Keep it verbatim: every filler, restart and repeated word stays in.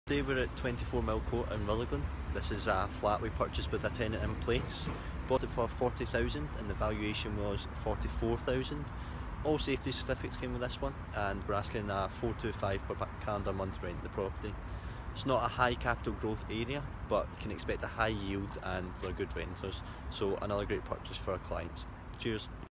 Today we're at twenty-four Mill Court in Rutherglen. This is a flat we purchased with a tenant in place. Bought it for forty thousand and the valuation was forty-four thousand. All safety certificates came with this one, and we're asking a four two five per calendar month rent the property. It's not a high capital growth area, but you can expect a high yield and they're good renters. So another great purchase for our clients. Cheers.